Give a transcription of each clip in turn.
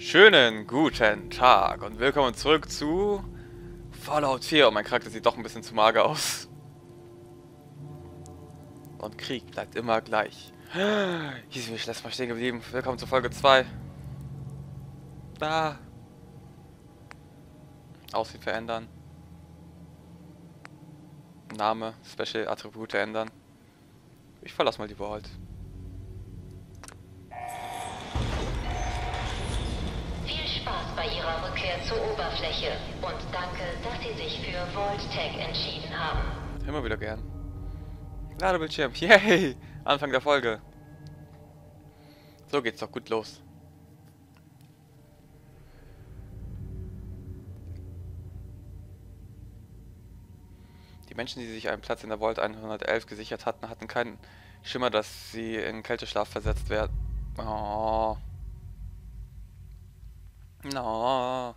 Schönen guten Tag und willkommen zurück zu Fallout 4. Und mein Charakter sieht doch ein bisschen zu mager aus. Und Krieg bleibt immer gleich. Hier sind wir letztes Mal stehen geblieben. Willkommen zu Folge 2. Da. Aussehen verändern. Name, Special Attribute ändern. Ich verlasse mal die Vault. Viel Spaß bei Ihrer Rückkehr zur Oberfläche und danke, dass Sie sich für Vault-Tech entschieden haben. Immer wieder gern. Ladebildschirm. Yay! Anfang der Folge. So geht's doch gut los. Die Menschen, die sich einen Platz in der Vault 111 gesichert hatten, hatten keinen Schimmer, dass sie in Kälteschlaf versetzt werden. Oh. No.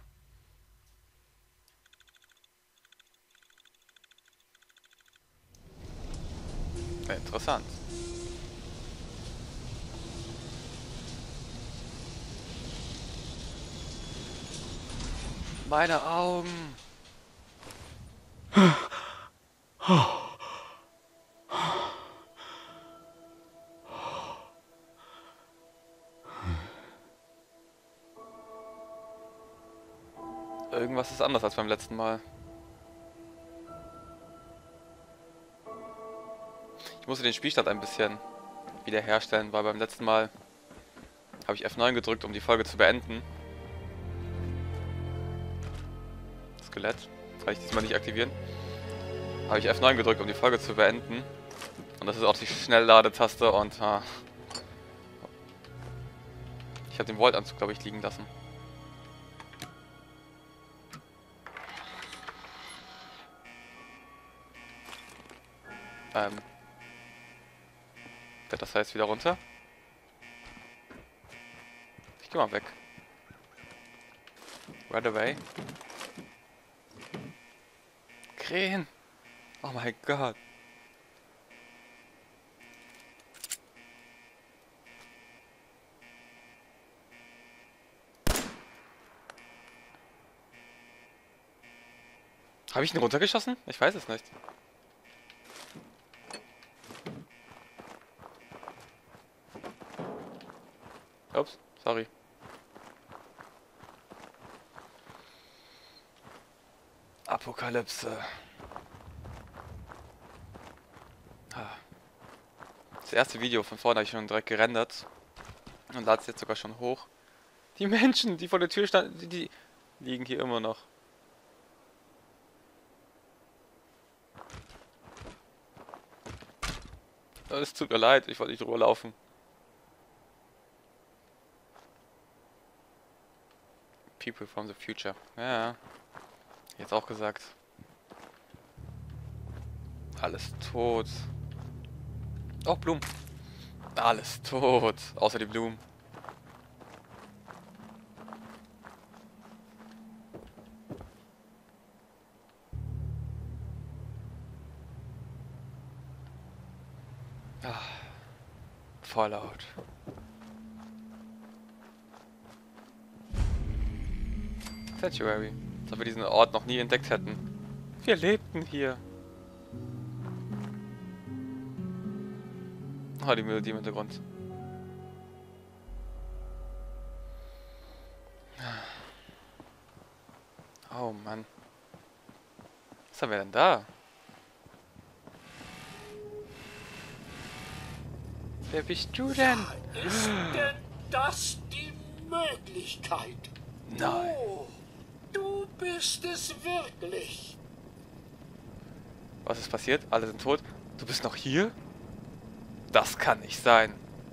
Interessant. Meine Augen. Irgendwas ist anders als beim letzten Mal. Ich musste den Spielstand ein bisschen wiederherstellen, weil beim letzten Mal habe ich F9 gedrückt, um die Folge zu beenden. Skelett. Das kann ich diesmal nicht aktivieren. Habe ich F9 gedrückt, um die Folge zu beenden. Und das ist auch die Schnellladetaste und ich habe den Vault-Anzug, glaube ich, liegen lassen. Fährt das heißt wieder runter? Ich geh mal weg. Right away. Krähen! Oh mein Gott. Habe ich ihn runtergeschossen? Ich weiß es nicht. Ups, sorry. Apokalypse. Das erste Video von vorne habe ich schon direkt gerendert. Und lade es jetzt sogar schon hoch. Die Menschen, die vor der Tür standen, die liegen hier immer noch. Es tut mir leid, ich wollte nicht drüber laufen. People from the future. Ja, jetzt auch gesagt. Alles tot. Oh, Blumen. Alles tot. Außer die Blumen. Ah, Fallout. Sanctuary. Als ob wir diesen Ort noch nie entdeckt hätten. Wir lebten hier. Oh, die Melodie im Hintergrund. Oh Mann. Was haben wir denn da? Wer bist du denn? Ist denn das die Möglichkeit? Nein. Oh, du bist es wirklich. Was ist passiert? Alle sind tot. Du bist noch hier? Das kann nicht sein.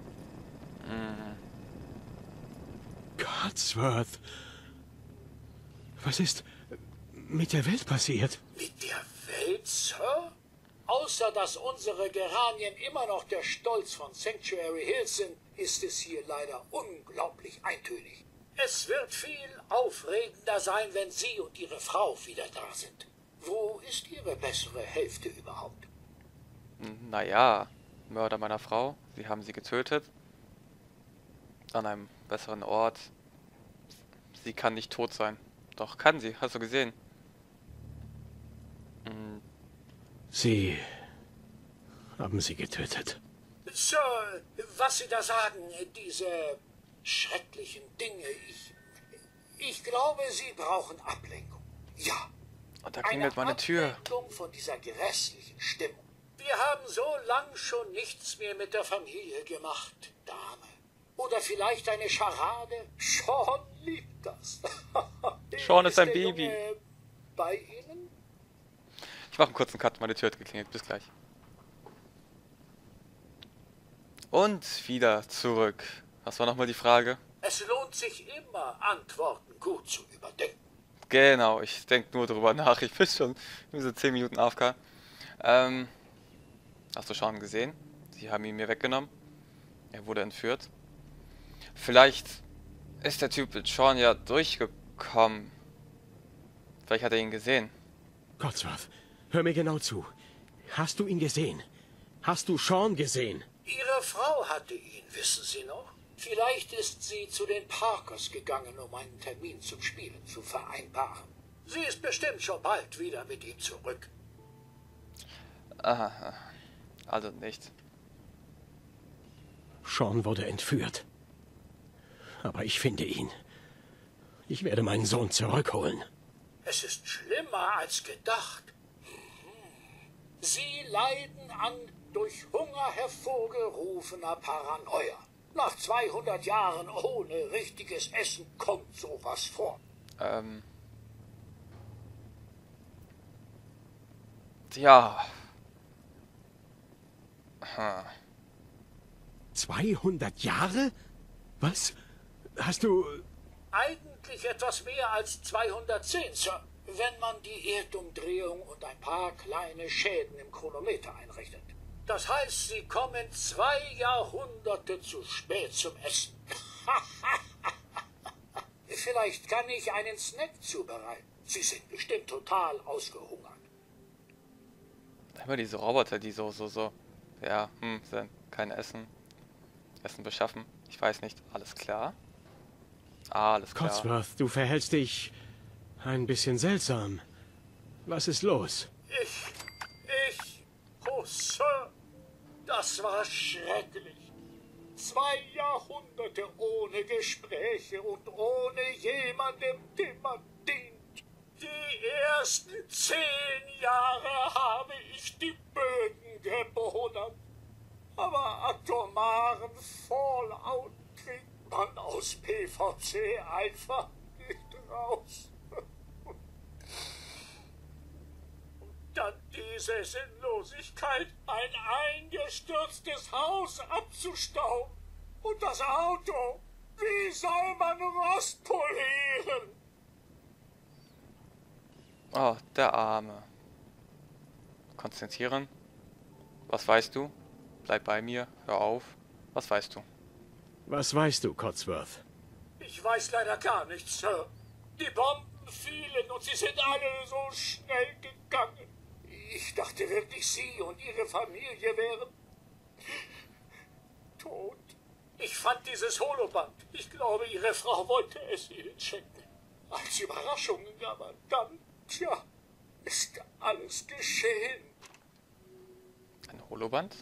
Codsworth. Was ist mit der Welt passiert? Mit der Welt, Sir? Außer dass unsere Geranien immer noch der Stolz von Sanctuary Hills sind, ist es hier leider unglaublich eintönig. Es wird viel aufregender sein, wenn Sie und Ihre Frau wieder da sind. Wo ist Ihre bessere Hälfte überhaupt? Naja, Mörder meiner Frau. Sie haben sie getötet. An einem besseren Ort. Sie kann nicht tot sein. Doch, kann sie. Hast du gesehen? Sie haben sie getötet. Sir, was Sie da sagen, diese schrecklichen Dinge, ich glaube, Sie brauchen Ablenkung. Ja. Und da klingelt meine Tür. Ablenkung von dieser grässlichen Stimmung. Wir haben so lang schon nichts mehr mit der Familie gemacht, Dame. Oder vielleicht eine Scharade? Sean liebt das. Sean ist ein der Baby. Junge bei Ihnen? Ich mache einen kurzen Cut, meine Tür hat geklingelt. Bis gleich. Und wieder zurück. Was war nochmal die Frage? Es lohnt sich immer, Antworten gut zu überdenken. Genau, ich denke nur drüber nach. Ich bin schon so 10 Minuten AFK. Hast du Sean gesehen? Sie haben ihn mir weggenommen. Er wurde entführt. Vielleicht ist der Typ mit Sean ja durchgekommen. Vielleicht hat er ihn gesehen. Codsworth, hör mir genau zu. Hast du ihn gesehen? Hast du Sean gesehen? Ihre Frau hatte ihn, wissen Sie noch? Vielleicht ist sie zu den Parkers gegangen, um einen Termin zum Spielen zu vereinbaren. Sie ist bestimmt schon bald wieder mit ihm zurück. Aha, also nicht. Sean wurde entführt. Aber ich finde ihn. Ich werde meinen Sohn zurückholen. Es ist schlimmer als gedacht. Sie leiden an durch Hunger hervorgerufener Paranoia. Nach 200 Jahren ohne richtiges Essen kommt sowas vor. Ja. 200 Jahre? Was? Hast du... Eigentlich etwas mehr als 210, Sir, wenn man die Erdumdrehung und ein paar kleine Schäden im Chronometer einrechnet. Das heißt, Sie kommen 2 Jahrhunderte zu spät zum Essen. Vielleicht kann ich einen Snack zubereiten. Sie sind bestimmt total ausgehungert. Immer diese Roboter, die so. Ja, sind kein Essen beschaffen. Ich weiß nicht. Alles klar? Alles klar. Codsworth, du verhältst dich ein bisschen seltsam. Was ist los? Oh, Sir, das war schrecklich. 2 Jahrhunderte ohne Gespräche und ohne jemandem, dem man dient. Die ersten 10 Jahre habe ich die Böden gebodert. Aber atomaren Fallout kriegt man aus PVC einfach nicht raus. Dann diese Sinnlosigkeit, ein eingestürztes Haus abzustauben. Und das Auto, wie soll man Rost polieren? Oh, der Arme. Konzentrieren. Was weißt du? Bleib bei mir. Hör auf. Was weißt du? Was weißt du, Codsworth? Ich weiß leider gar nichts, Sir. Die Bomben fielen und sie sind alle so schnell gegangen. Ich dachte wirklich, Sie und Ihre Familie wären tot. Ich fand dieses Holoband. Ich glaube, Ihre Frau wollte es Ihnen schenken. Als Überraschung, aber dann, tja, ist alles geschehen. Ein Holoband?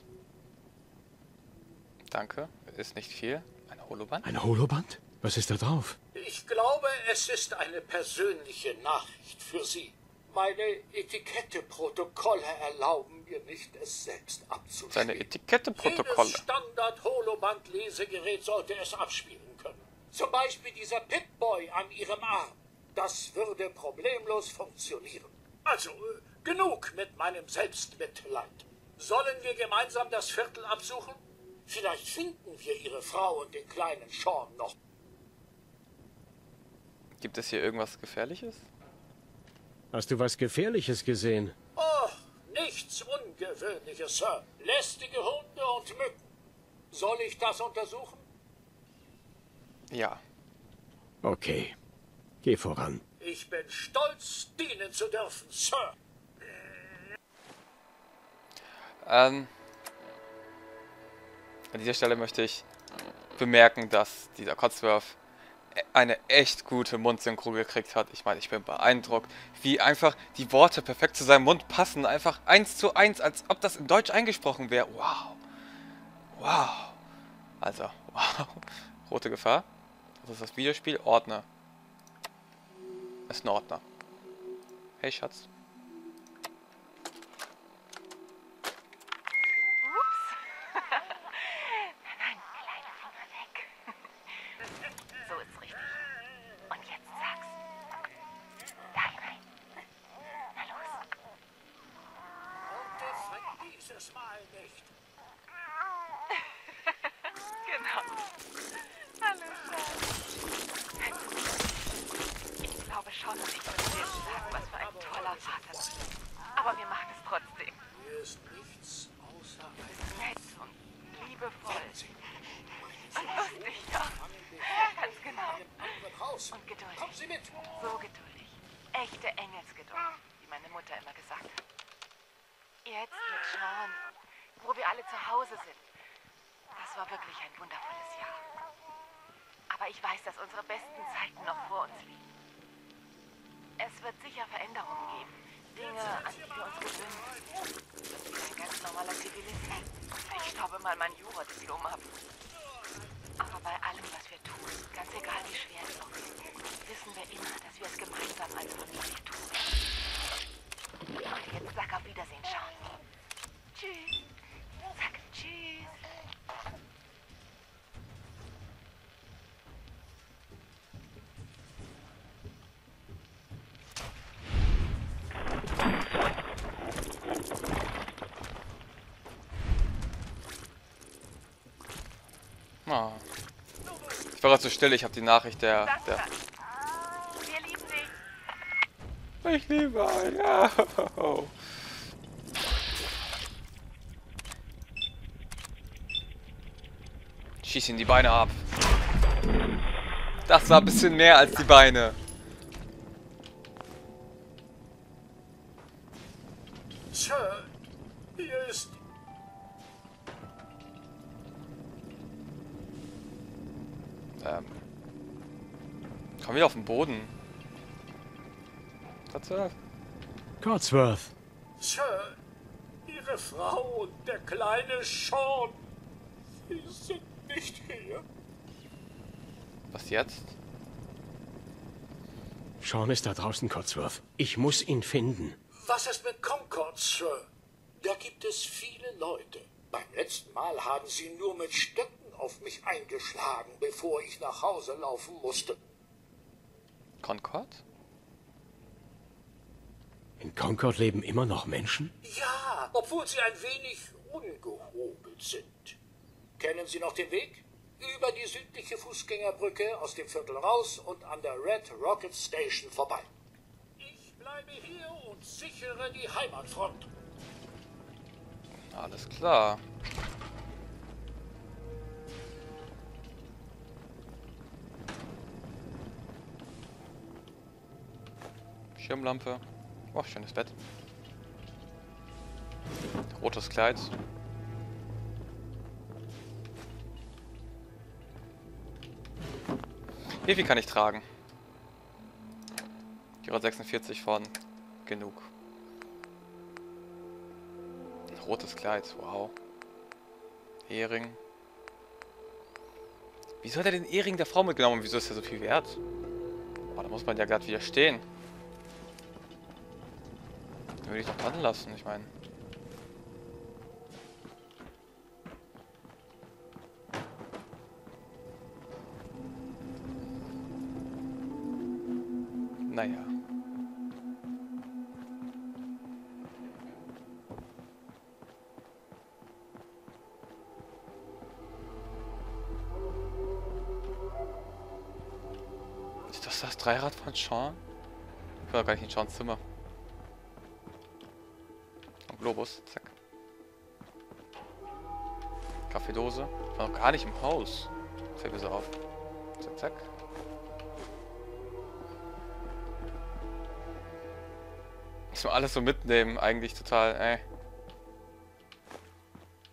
Danke. Ist nicht viel. Ein Holoband? Ein Holoband? Was ist da drauf? Ich glaube, es ist eine persönliche Nachricht für Sie. Meine Etiketteprotokolle erlauben mir nicht, es selbst abzuspielen. Seine Etiketteprotokolle. Jedes Standard-Holoband-Lesegerät sollte es abspielen können. Zum Beispiel dieser Pip-Boy an Ihrem Arm. Das würde problemlos funktionieren. Also, genug mit meinem Selbstmitleid. Sollen wir gemeinsam das Viertel absuchen? Vielleicht finden wir Ihre Frau und den kleinen Sean noch. Gibt es hier irgendwas Gefährliches? Hast du was Gefährliches gesehen? Oh, nichts Ungewöhnliches, Sir. Lästige Hunde und Mücken. Soll ich das untersuchen? Ja. Okay. Geh voran. Ich bin stolz, dienen zu dürfen, Sir. An dieser Stelle möchte ich bemerken, dass dieser Codsworth eine echt gute Mundsynchro gekriegt hat. Ich meine, ich bin beeindruckt, wie einfach die Worte perfekt zu seinem Mund passen. Einfach 1:1, als ob das in Deutsch eingesprochen wäre. Wow. Wow. Also, wow. Rote Gefahr. Das ist das Videospiel. Ordner. Ist ein Ordner. Hey, Schatz. Nein, kleine Finger weg. So ist richtig. Und jetzt sag's. Da hinein. Na los. Und dieses Mal nicht. Genau. Hallo, Schatz. Ich glaube schon, ich würde dir sagen, was für ein toller Vater du bist. Aber wir machen es trotzdem. Hier ist nichts außer Nett und liebevoll. Und lustig, ja. Ganz genau. einem Haus. Und geduldig. Kommen Sie mit. So geduldig. Echte Engelsgeduld, wie meine Mutter immer gesagt hat. Jetzt mit Sean, wo wir alle zu Hause sind. Das war wirklich ein wundervolles Jahr. Aber ich weiß, dass unsere besten Zeiten noch vor uns liegen. Es wird sicher Veränderungen geben. Dinge, an die wir uns gewöhnen müssen. Ich bin ein ganz normaler Zivilist. Ich staube mal mein Jura-Diplom ab. Aber bei allem, was wir tun, ganz egal wie schwer es auch ist, wissen wir immer, dass wir es gemeinsam als Familie tun. Und jetzt sag auf Wiedersehen, Sean. Tschüss. Sag tschüss. Ah. Ich war gerade so still, ich habe die Nachricht der... Sascha, wir lieben dich. Ich liebe euch. Ja. Schieß ihm die Beine ab. Das war ein bisschen mehr als die Beine. Sir, hier ist... Komm wieder auf den Boden. Tatsache. Codsworth. Sir, Ihre Frau und der kleine Sean. Sie sind nicht hier. Was jetzt? Sean ist da draußen, Codsworth. Ich muss ihn finden. Was ist mit Concord, Sir? Da gibt es viele Leute. Beim letzten Mal haben sie nur mit Stöcken auf mich eingeschlagen, bevor ich nach Hause laufen musste. Concord? In Concord leben immer noch Menschen? Ja, obwohl sie ein wenig ungehobelt sind. Kennen Sie noch den Weg? Über die südliche Fußgängerbrücke, aus dem Viertel raus und an der Red Rocket Station vorbei. Ich bleibe hier und sichere die Heimatfront. Alles klar. Schirmlampe. Oh, schönes Bett. Rotes Kleid. Wie viel kann ich tragen? Die 46 von genug. Rotes Kleid, wow. Ehering. Wieso hat er den Ehering der Frau mitgenommen? Wieso ist er so viel wert? Boah, da muss man ja gerade wieder stehen. Den würde ich doch dran lassen, ich meine. Naja. Ist das Dreirad von Sean? Ich war gar nicht in Seans Zimmer. Und Globus, zack. Kaffeedose. Ich war noch gar nicht im Haus. Fällt mir so auf. Zack, zack. Muss man alles so mitnehmen, eigentlich total, ey.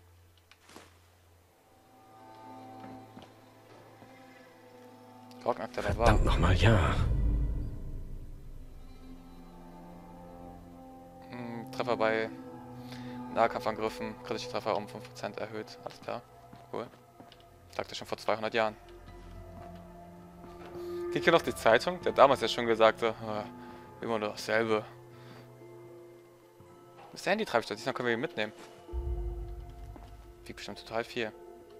Trockenakte der da war. Verdammt nochmal, ja. Treffer bei Nahkampfangriffen, kritische Treffer um 5% erhöht. Alles klar. Cool. Sagte schon vor 200 Jahren. Kriegt hier noch die Zeitung? Der hat damals ja schon gesagt, immer nur dasselbe. Das ist der Handy-Treibstoff, diesmal können wir ihn mitnehmen. Wiegt bestimmt total viel.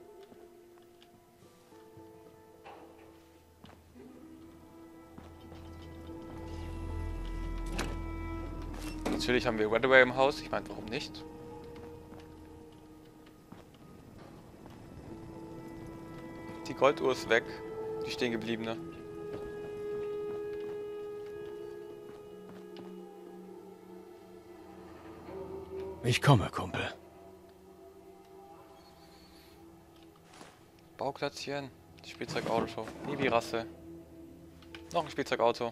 Natürlich haben wir Redaway im Haus. Ich meine, warum nicht? Die Golduhr ist weg. Die stehen gebliebene. Ich komme, Kumpel. Bauklötzchen. Spielzeugauto. Babyrasse. Noch ein Spielzeugauto.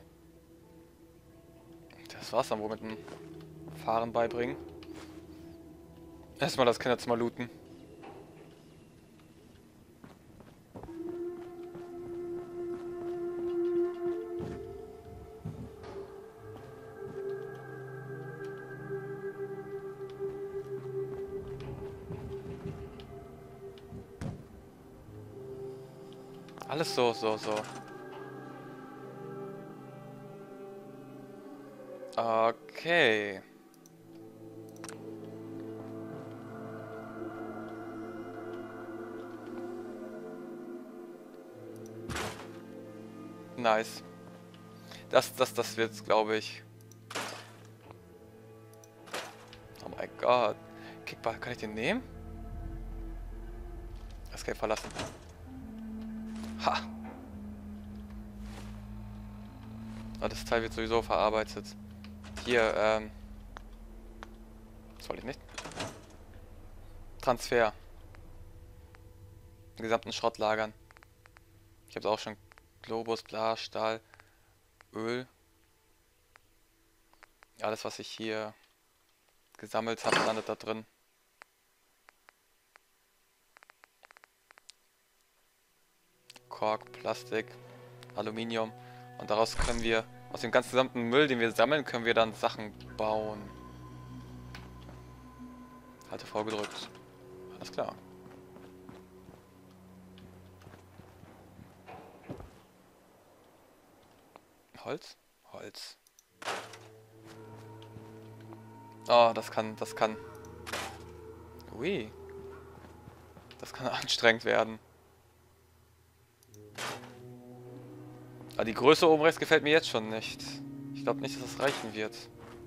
Das war's dann wohl mit dem Fahren beibringen. Erstmal das Kinderzimmer looten. Alles so. Okay. Nice. Das wird's, glaube ich. Oh mein Gott. Kickball, kann ich den nehmen? Escape verlassen. Ha! Oh, das Teil wird sowieso verarbeitet. Hier, das wollte ich nicht. Transfer. Den gesamten Schrott lagern. Ich habe auch schon Globus, Glas, Stahl, Öl. Alles, was ich hier gesammelt habe, landet da drin. Kork, Plastik, Aluminium. Und daraus können wir, aus dem ganzen gesamten Müll, den wir sammeln, können wir dann Sachen bauen. Halte vorgedrückt. Alles klar. Holz? Holz. Oh, das kann. Ui. Das kann anstrengend werden. Aber die Größe oben rechts gefällt mir jetzt schon nicht. Ich glaube nicht, dass das reichen wird.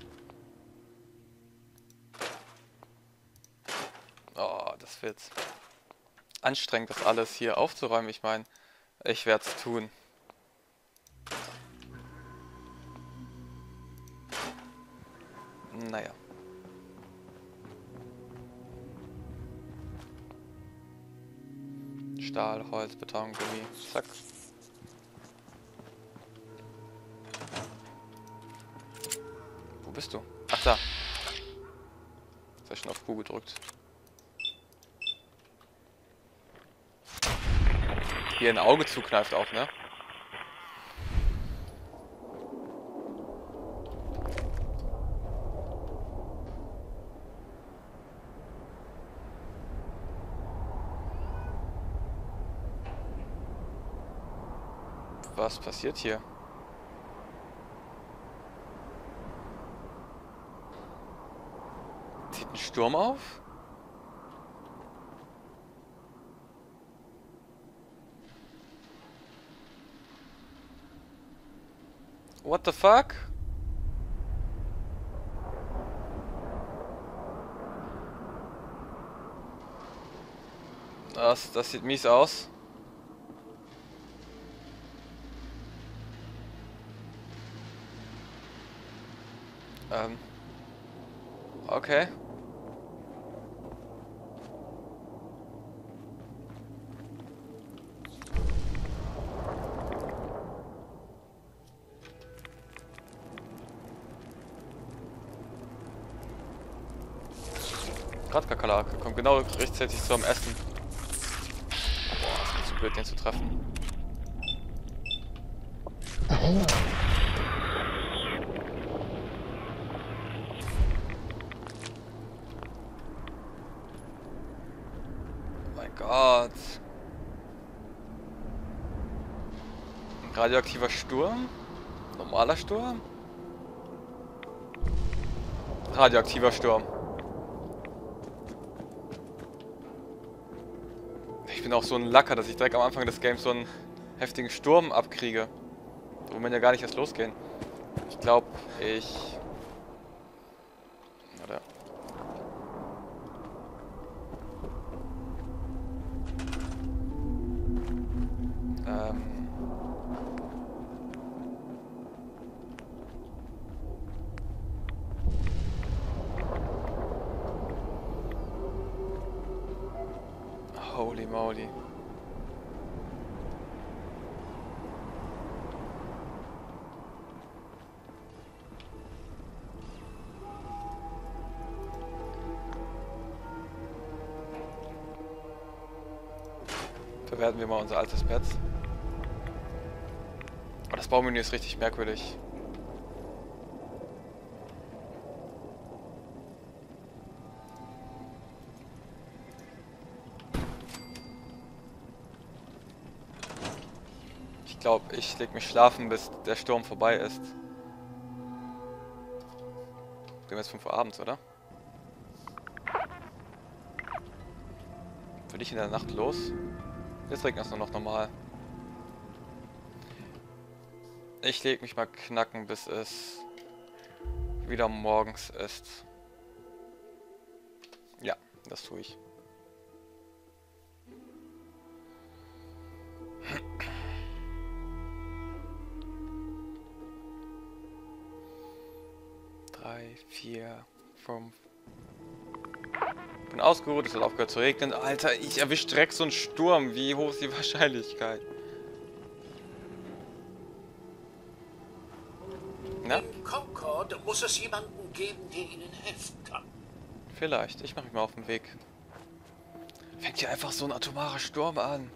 Oh, das wird anstrengend, das alles hier aufzuräumen. Ich meine, ich werde es tun. Naja. Stahl, Holz, Beton, Gummi. Zack. Wo bist du? Ach, da. Jetzt habe ich schon auf Q gedrückt. Hier ein Auge zukneift auch, ne? Was passiert hier? Zieht ein Sturm auf? What the fuck? Das sieht mies aus. Okay. Radkakerlake kommt genau rechtzeitig zum Essen. Boah, ist mir zu blöd, den zu treffen. Mein Gott. Ein radioaktiver Sturm? Normaler Sturm? Radioaktiver Sturm. Ich bin auch so ein Lacker, dass ich direkt am Anfang des Games so einen heftigen Sturm abkriege. Da will man ja gar nicht erst losgehen. Ich glaube, Oder? Holy moly. Bewerten wir mal unser altes Bett. Oh, das Baumenü ist richtig merkwürdig. Ich glaube, ich leg mich schlafen, bis der Sturm vorbei ist. Wir haben jetzt 5 Uhr abends, oder? Will ich in der Nacht los? Jetzt regnet es nur noch normal. Ich leg mich mal knacken, bis es wieder morgens ist. Ja, das tue ich. Drei, 4, 5. Bin ausgeruht, es hat aufgehört zu regnen. Alter, ich erwische direkt so einen Sturm. Wie hoch ist die Wahrscheinlichkeit? Na? In Concord muss es jemanden geben, der Ihnen helfen kann. Vielleicht. Ich mache mich mal auf den Weg. Fängt hier einfach so ein atomarer Sturm an.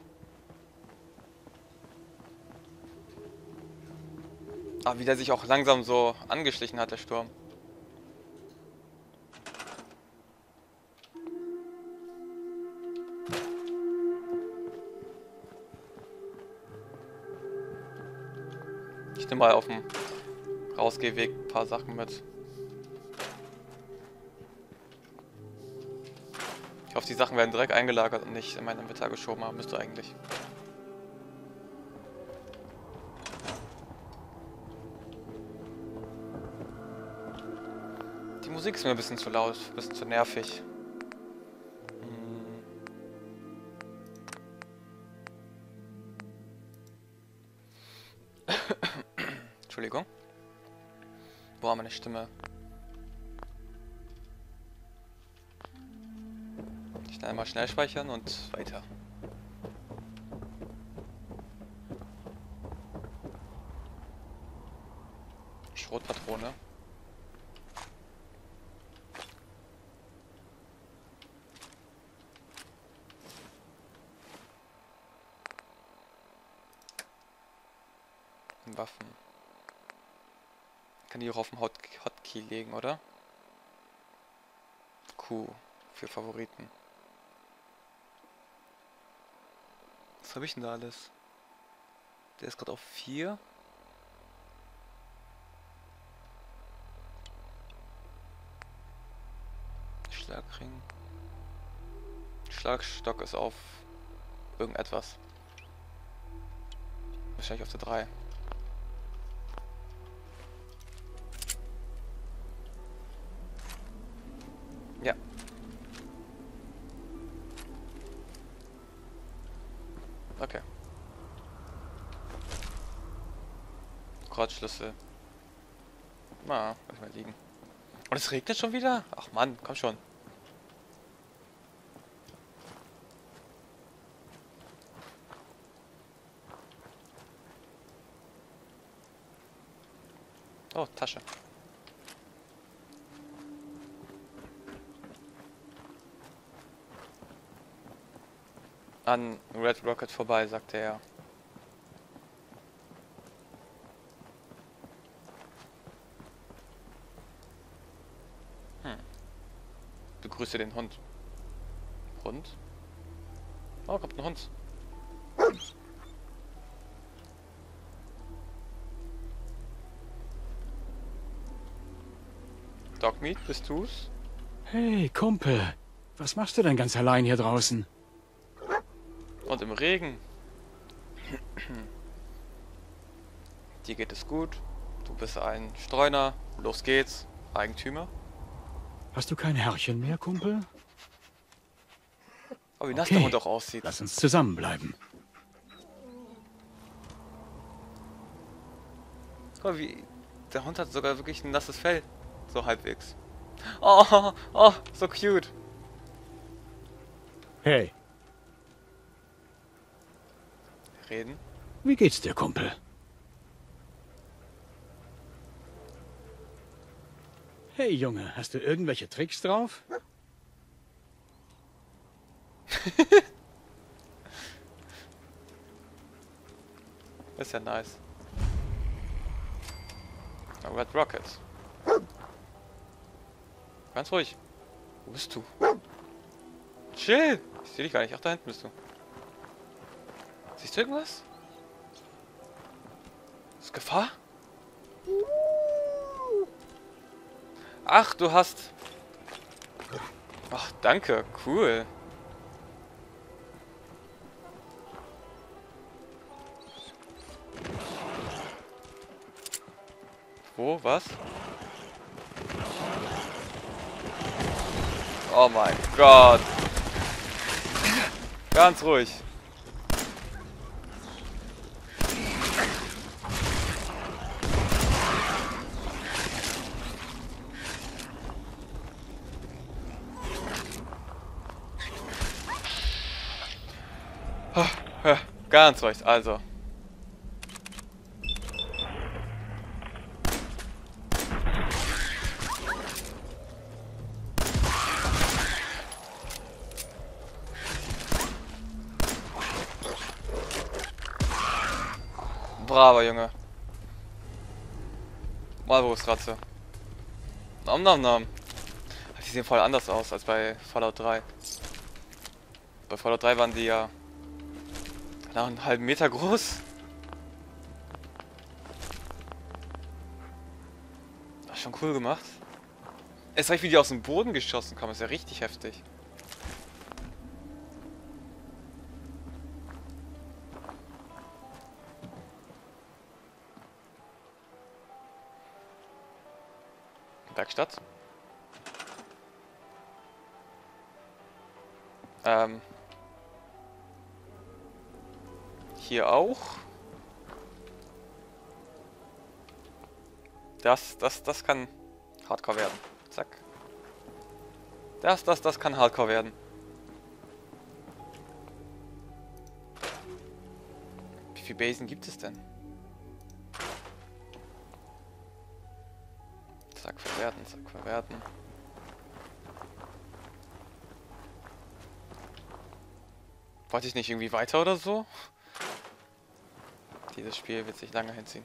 Aber wie der sich auch langsam so angeschlichen hat, der Sturm. Ich nehme mal auf dem Rausgehweg ein paar Sachen mit. Ich hoffe, die Sachen werden direkt eingelagert und nicht in meinen Inventar geschoben haben. Müsste eigentlich. Die Musik ist mir ein bisschen zu laut, ein bisschen zu nervig. Entschuldigung. Wo war meine Stimme? Schnell mal schnell speichern und weiter. Schrotpatrone. Waffen. Kann die auch auf dem Hotkey legen, oder? Q für Favoriten. Was habe ich denn da alles? Der ist gerade auf 4. Schlagring. Schlagstock ist auf irgendetwas. Wahrscheinlich auf der 3. Ja. Okay. Kreuzschlüssel. Na, lass mal liegen. Und es regnet schon wieder? Ach Mann, komm schon. Oh, Tasche. An Red Rocket vorbei, sagte er. grüße den Hund. Hund? Oh, kommt ein Hund. Dogmeat, bist du's? Hey, Kumpel. Was machst du denn ganz allein hier draußen? Und im Regen. Dir geht es gut. Du bist ein Streuner. Los geht's. Eigentümer. Hast du kein Herrchen mehr, Kumpel? Oh, wie nass der Hund auch aussieht. Lass uns zusammenbleiben. Guck mal, wie... Der Hund hat sogar wirklich ein nasses Fell. So halbwegs. Oh, oh, so cute. Hey, Reden. wie geht's dir, Kumpel? Hey, Junge, hast du irgendwelche Tricks drauf? Ist ja nice. Red Rocket. Ganz ruhig. Wo bist du? Chill! Ich sehe dich gar nicht. Ach, da hinten bist du. Siehst du irgendwas? Ist Gefahr? Ach, du hast... Ach, danke. Cool. Wo? Was? Oh mein Gott. Ganz ruhig. Ganz ruhig, also. Braver Junge. Walrusratze. Nom nom nom. Die sehen voll anders aus als bei Fallout 3. Bei Fallout 3 waren die ja genau einen halben Meter groß. Das ist schon cool gemacht. Es reicht, wie die aus dem Boden geschossen kommen. Ist ja richtig heftig. Werkstatt. Hier auch. Das kann Hardcore werden. Zack. Das kann Hardcore werden. Wie viele Basen gibt es denn? Zack, verwerten, zack, verwerten. Wollte ich nicht irgendwie weiter oder so? Dieses Spiel wird sich lange hinziehen.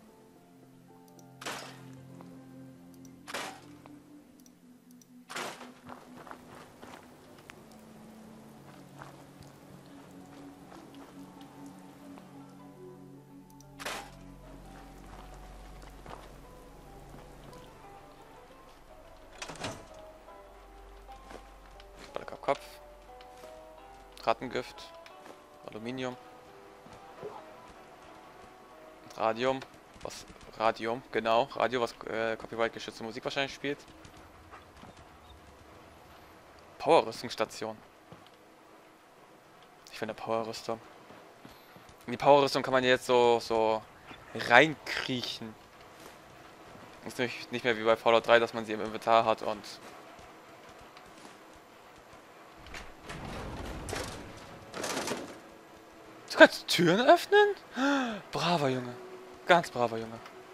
Kopf. Rattengift. Aluminium. Radium. Was? Radium, genau. Radio, was copyright-geschützte Musik wahrscheinlich spielt. Power-Rüstungsstation. Ich finde Power-Rüstung. In die Power-Rüstung kann man jetzt so reinkriechen. Ist nicht mehr wie bei Fallout 3, dass man sie im Inventar hat und... Du kannst Türen öffnen? Braver Junge. Ganz braver Junge.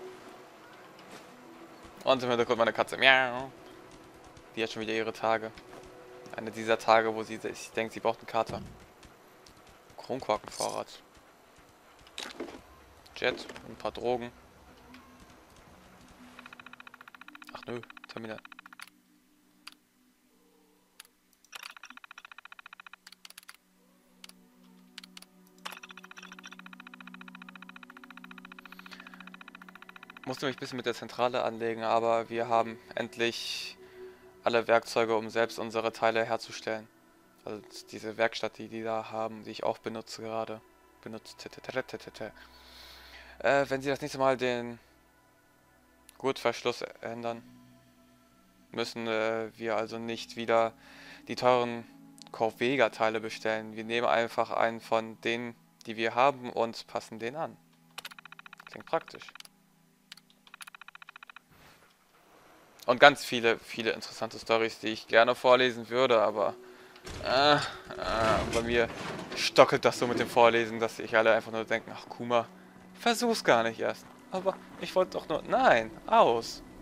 Und im Hintergrund meine Katze. Miau. Die hat schon wieder ihre Tage. Eine dieser Tage, wo sie sich denkt, sie braucht einen Kater. Kronkorkenvorrat. Jet, ein paar Drogen. Ach nö, Terminal. musste mich ein bisschen mit der Zentrale anlegen, aber wir haben endlich alle Werkzeuge, um selbst unsere Teile herzustellen. Also diese Werkstatt, die da haben, die ich auch benutze gerade. Wenn sie das nächste Mal den Gurtverschluss ändern, müssen wir also nicht wieder die teuren Corvega-Teile bestellen. Wir nehmen einfach einen von denen, die wir haben, und passen den an. Klingt praktisch. Und ganz viele interessante Storys, die ich gerne vorlesen würde, aber bei mir stockelt das so mit dem Vorlesen, dass sich alle einfach nur denken, ach Kuma, versuch's gar nicht erst. Aber ich wollte doch nur... Nein, aus.